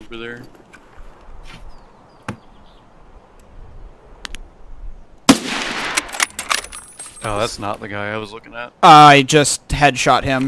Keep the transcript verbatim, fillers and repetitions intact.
over there. Oh, that's not the guy I was looking at. I just headshot him.